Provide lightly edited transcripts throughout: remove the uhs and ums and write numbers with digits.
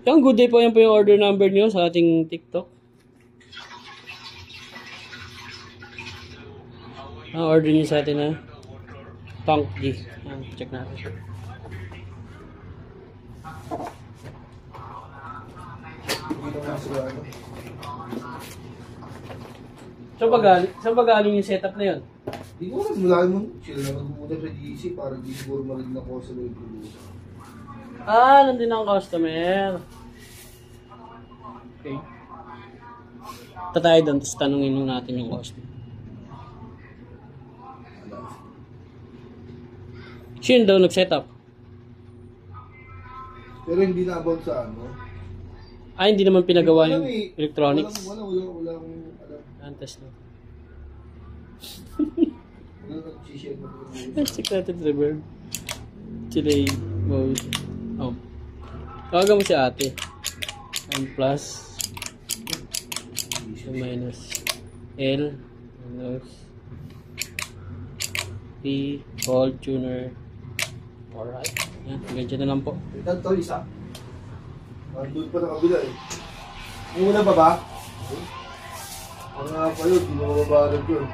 Yung good day po, yan po yung order number niyo sa ating TikTok. Order niyo sa atin na Punk G. Check natin. Saan ba galing yung setup na yun? Hindi ko alam, mula mo. Sila na magpupunta sa GC para di siguro marinig na ko sa loob ko. Nandun ang customer. Okay. Tatay doon, tapos tanungin natin yung customer. Sino daw nag-setup? Pero hindi na about sa ano. Hindi naman pinagawa yung electronics. Wala akong alam. Antes na. Wala nag-share mo. Secreted reverb. Delay mode. Tawagan mo si ate. Plus. Minus. L. Minus. P. Gold tuner. Alright. Yan. Ganyan na lang po. Ito, isa. Doon pa na kabila eh. Yung una ba ba? Ang nga pa yun, hindi mo mababalag yun.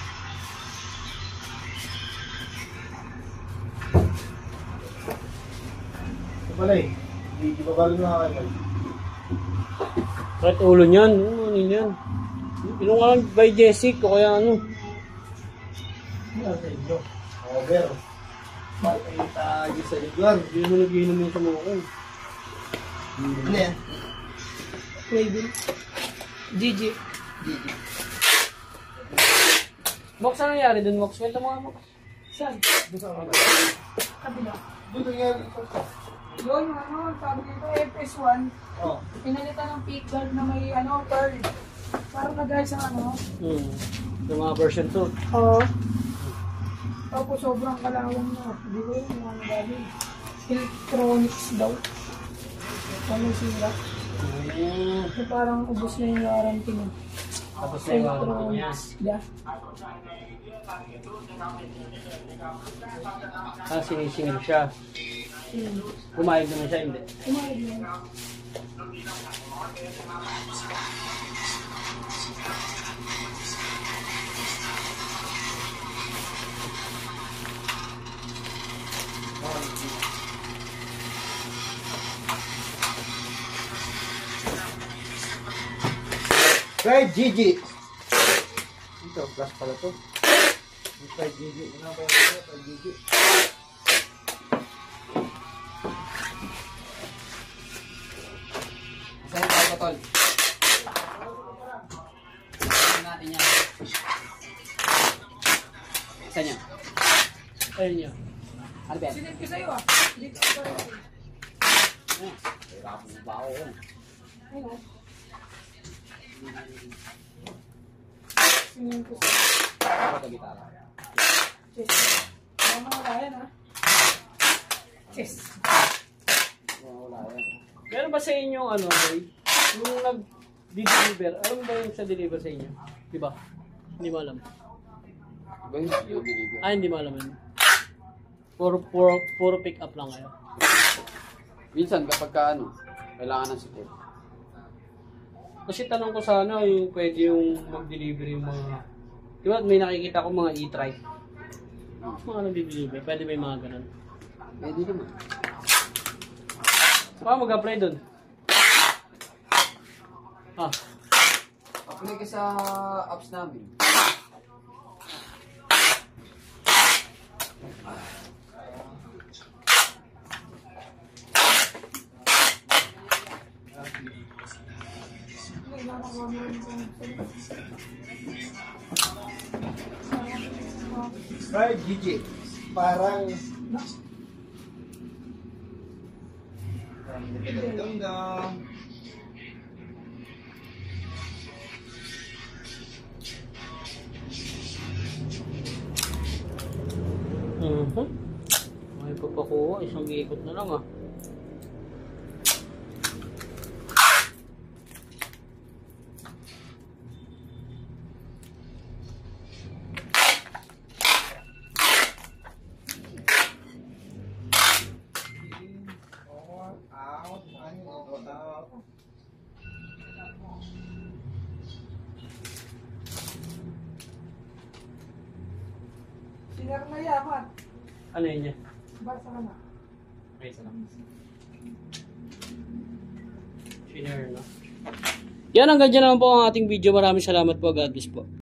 Ito pala eh. Hindi mababalag na kakaimal. Kahit ulo niyan. Ano yan? Pinong ka lang by Jessic o kaya ano. Ano sa inyo? Pero bakit tayo sa lugar? Hindi mo nag-inom yung sa mga ko. Ano yan? Playbill. GG. Mox, ano nangyari dun, Mox? Kwento mo nga, Mox. Saan? Doon sa mga. Kabila. Doon nangyari. Yun, sabi dito, FS1. Oh. Pinalitan ng pick guard na may pearl. Parang nag-guys ang Yung mga version 2. Oo. Tapos sobrang kalawang na. Hindi ko yun, mga nagaling. Electronics daw. Ano sila? So, parang ubos na yung warranty mo. Tapos na yung warranty niya. Yeah. Sinisingil siya. Pumayag naman siya, hindi. Kumalag na. Right, Gigi. Ito, plus pala to. Right, Gigi. Ano ba ito? Right, Gigi. Saan tayo ba, tol? Saan natin yan? Saan yan? Ayun niya. Ano ba yan? Sinip ko sa'yo Hindi ko sa'yo. Kaya akong bao yan. Ayun. Sinip ko sa'yo. Ako ito gitara. Chess. Wala yan Chess. Wala yan. Meron ba sa inyo, boy? Yung nag-deliver, alam ba yung sa deliver sa inyo? Diba? Hindi mo alam. Iba yung deliver. Hindi mo alam yun. Puro pick up lang kayo. Minsan kapag kailangan ng support. Kasi tanong ko sana yung pwede yung mag-deliver yung mga... Diba may nakikita ko mga e-trike. Mga nag-deliver, pwede ba yung mga ganun? Pwede naman. Baka mag-apply dun. Apply ka sa apps namin. Right, Gigi. Parang... Dang-dang. May papakuha, isang ikot na lang Sinar na yaman. Ano yun niya? Basa ka na. Okay, salamat. Share, no? Yan, hanggang dyan naman po ang ating video. Maraming salamat po. God bless po.